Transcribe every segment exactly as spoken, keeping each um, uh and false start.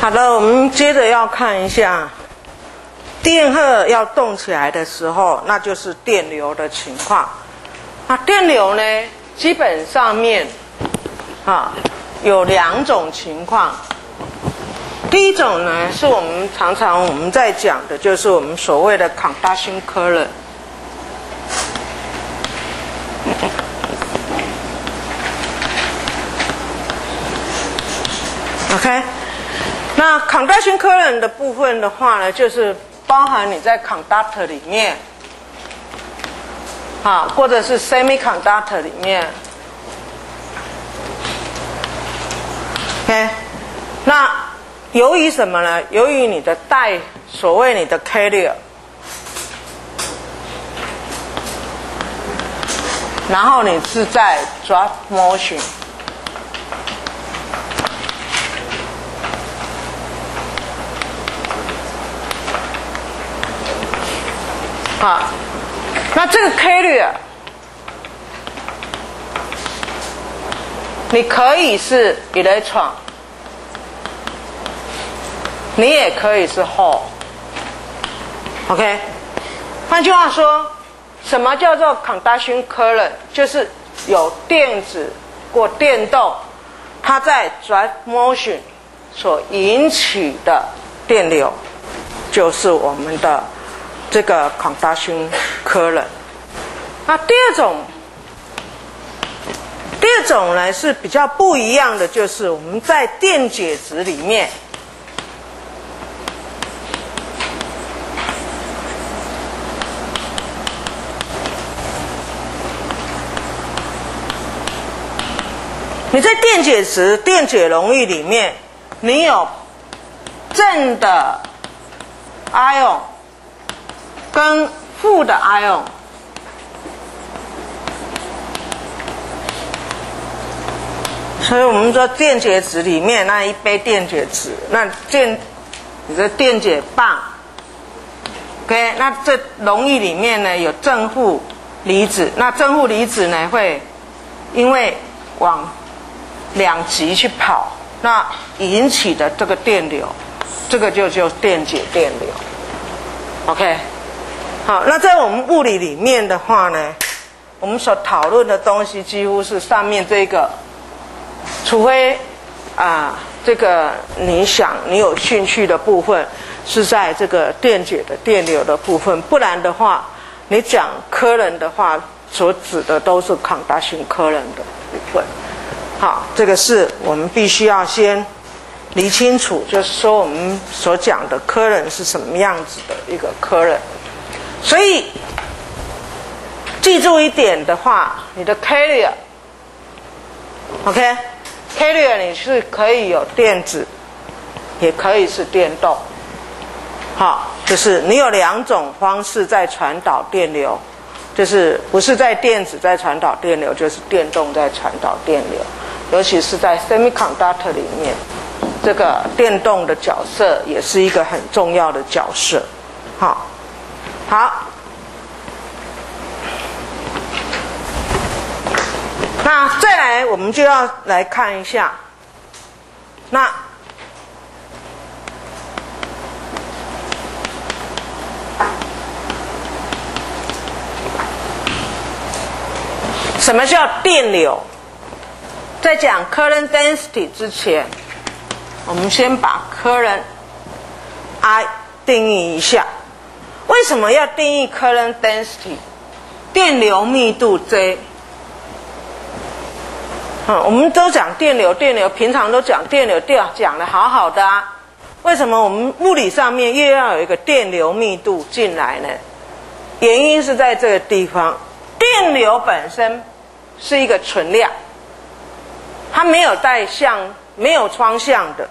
好的，我们接着要看一下电荷要动起来的时候，那就是电流的情况。那电流呢，基本上面啊有两种情况。第一种呢，是我们常常我们在讲的，就是我们所谓的 conduction current。OK， 那 conduction current 的部分的话呢，就是包含你在 conductor 里面，啊，或者是 semiconductor 里面。OK， 那由于什么呢？由于你的带，所谓你的 carrier， 然后你是在 drop motion。啊，那这个 carrier， 你可以是 electron， 你也可以是 hole。OK， 换句话说，什么叫做 conduction current？ 就是有电子或电动，它在 drive motion 所引起的电流，就是我们的这个 conduction current。那第二种，第二种呢是比较不一样的，就是我们在电解质里面，你在电解质、电解溶液里面，你有正的 ion 跟负的 ion， 所以我们说电解质里面那一杯电解质，那电你的电解棒 ，OK， 那这溶液里面呢有正负离子，那正负离子呢会因为往两极去跑，那引起的这个电流，这个就叫电解电流 ，OK。好，那在我们物理里面的话呢，我们所讨论的东西几乎是上面这个，除非啊、呃，这个你想你有兴趣的部分是在这个电解的电流的部分，不然的话，你讲current的话，所指的都是 conduction current 的部分。好，这个是我们必须要先理清楚，就是说我们所讲的 current 是什么样子的一个 current。所以记住一点的话，你的 carrier，OK， carrier 你是可以有电子，也可以是电动。好，就是你有两种方式在传导电流，就是不是在电子在传导电流，就是电动在传导电流。尤其是在 semiconductor 里面，这个电动的角色也是一个很重要的角色。好。好，那再来我们就要来看一下，那什么叫电流？在讲 current density 之前，我们先把 current I 定义一下。为什么要定义 current density？ 电流密度 J。嗯，我们都讲电流，电流平常都讲电流，电讲得好好的啊。为什么我们物理上面又要有一个电流密度进来呢？原因是在这个地方，电流本身是一个存量，它没有带向，没有双向的。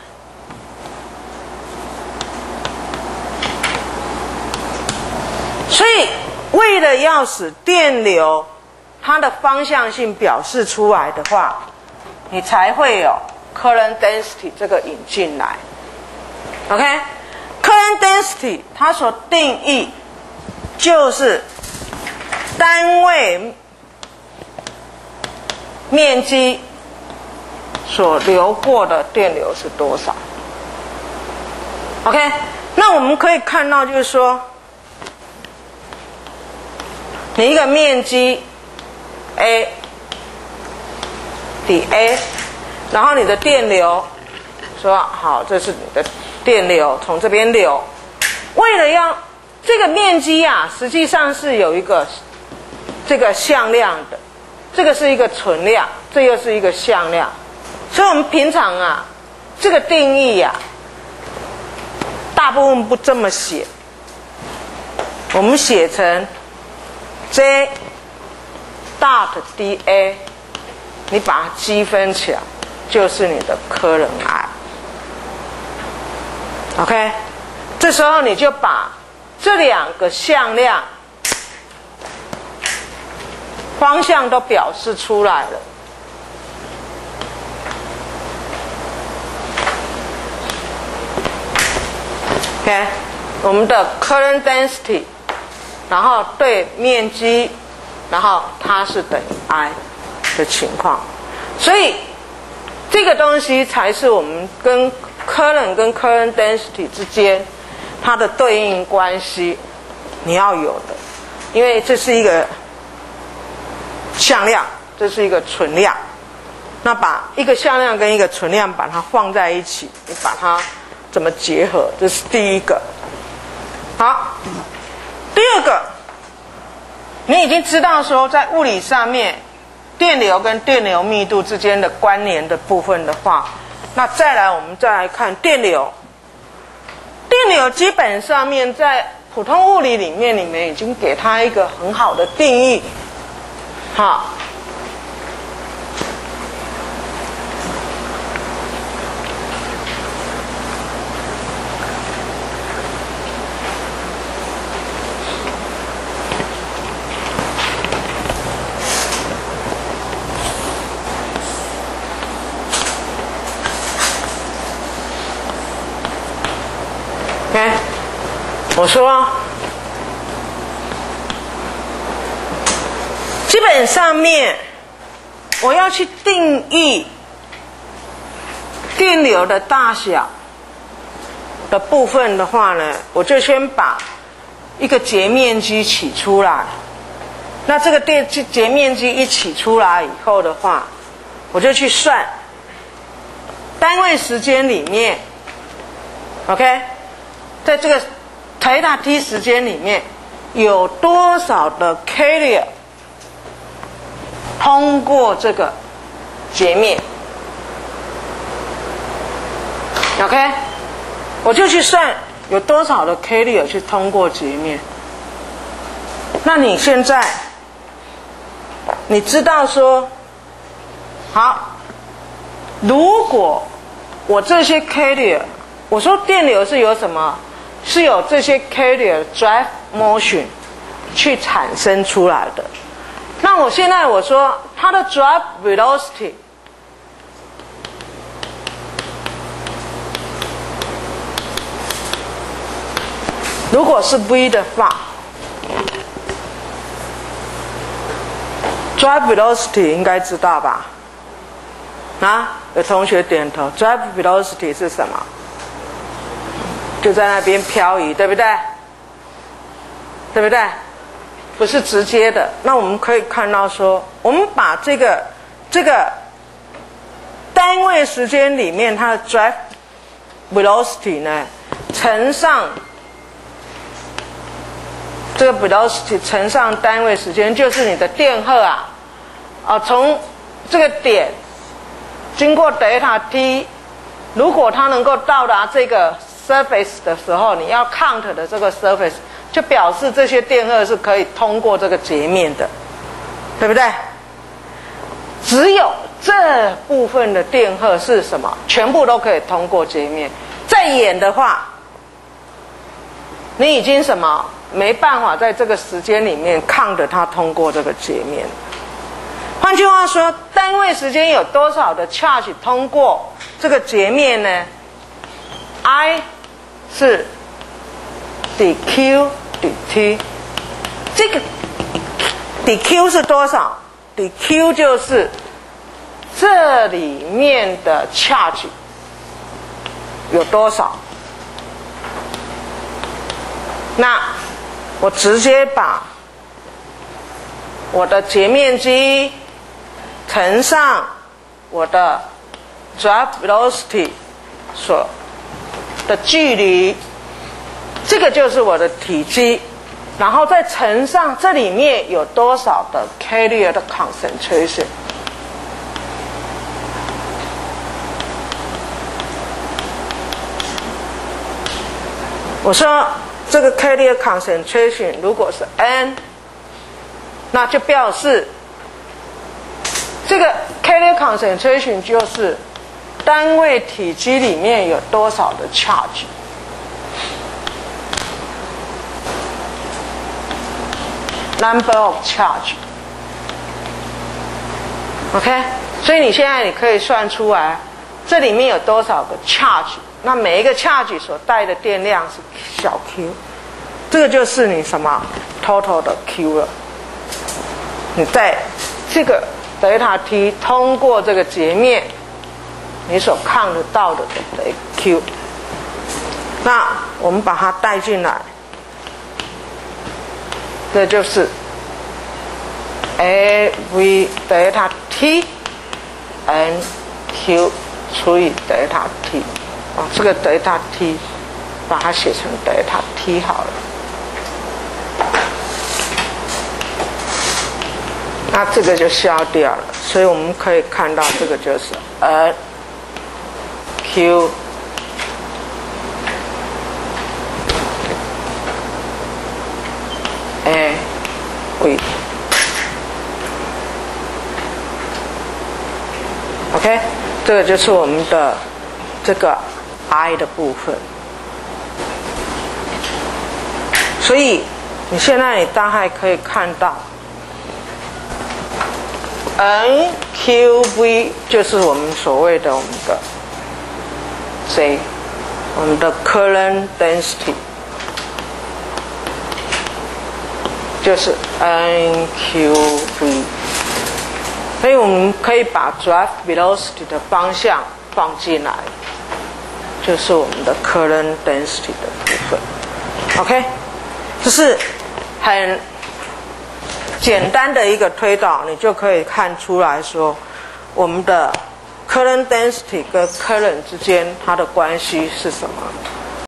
所以，为了要使电流它的方向性表示出来的话，你才会有 current density 这个引进来。OK，current density 它所定义就是单位面积所流过的电流是多少。 OK， 那我们可以看到，就是说，你一个面积 A 底 A， 然后你的电流，说好，这是你的电流从这边流，为了要这个面积啊，实际上是有一个这个向量的，这个是一个存量，这又是一个向量，所以我们平常啊，这个定义啊，大部分不这么写，我们写成 J dot dA， 你把它积分起来，就是你的current I。OK， 这时候你就把这两个向量方向都表示出来了。OK， 我们的 current density， 然后对面积，然后它是等于 I 的情况，所以这个东西才是我们跟 current 跟 current density 之间它的对应关系你要有的，因为这是一个向量，这是一个存量，那把一个向量跟一个存量把它放在一起，你把它怎么结合？这是第一个。好，第二个，你已经知道说在物理上面电流跟电流密度之间的关联的部分的话，那再来我们再来看电流。电流基本上面在普通物理里面，你们已经给它一个很好的定义。好。OK， 我说，基本上面我要去定义电流的大小的部分的话呢，我就先把一个截面积取出来。那这个电截面积一取出来以后的话，我就去算单位时间里面 ，OK。在这个台塔 t 时间里面，有多少的 carrier 通过这个截面 ？OK， 我就去算有多少的 carrier 去通过截面。那你现在你知道说，好，如果我这些 carrier， 我说电流是有什么？是有这些 carrier drive motion 去产生出来的。那我现在我说它的 drive velocity 如果是 v 的话 drive velocity 应该知道吧？啊，有同学点头。drive velocity 是什么？就在那边漂移，对不对？对不对？不是直接的。那我们可以看到说，我们把这个这个单位时间里面它的 drive velocity 呢，乘上这个 velocity 乘上单位时间，就是你的电荷啊，啊，从这个点经过 delta t， 如果它能够到达这个surface 的时候，你要 count 的这个 surface 就表示这些电荷是可以通过这个截面的，对不对？只有这部分的电荷是什么？全部都可以通过截面。再远的话，你已经什么没办法在这个时间里面 count 它通过这个截面。换句话说，单位时间有多少的 charge 通过这个截面呢？ I 是 dq dt， 这个 dq 是多少？ dq 就是这里面的 charge 有多少那我直接把我的截面积乘上我的 draft velocity 所的距离，这个就是我的体积，然后再乘上这里面有多少的 carrier 的 concentration。我说这个 carrier concentration 如果是 n， 那就表示这个 carrier concentration 就是单位体积里面有多少的 charge。number of charge。 OK， 所以你现在你可以算出来这里面有多少个 charge， 那每一个 charge 所带的电量是小 q， 这个就是你什么 total 的 q 了。你在这个德塔 t 通过这个截面你所看得到的的 q， 那我们把它带进来，这就是 a v 德塔 t n q 除以德塔 t， 哦，这个德塔 t 把它写成德塔 t 好了。那这个就消掉了，所以我们可以看到这个就是 n q a v OK， 这个就是我们的这个 I 的部分。所以你现在你大概可以看到 N Q V 就是我们所谓的我们的 J， 我们的 current density 就是 N Q V。所以我们可以把 draft velocity 的方向放进来，就是我们的 current density 的部分。OK， 这是很简单的一个推导，你就可以看出来说，我们的 current density 跟 current 之间它的关系是什么。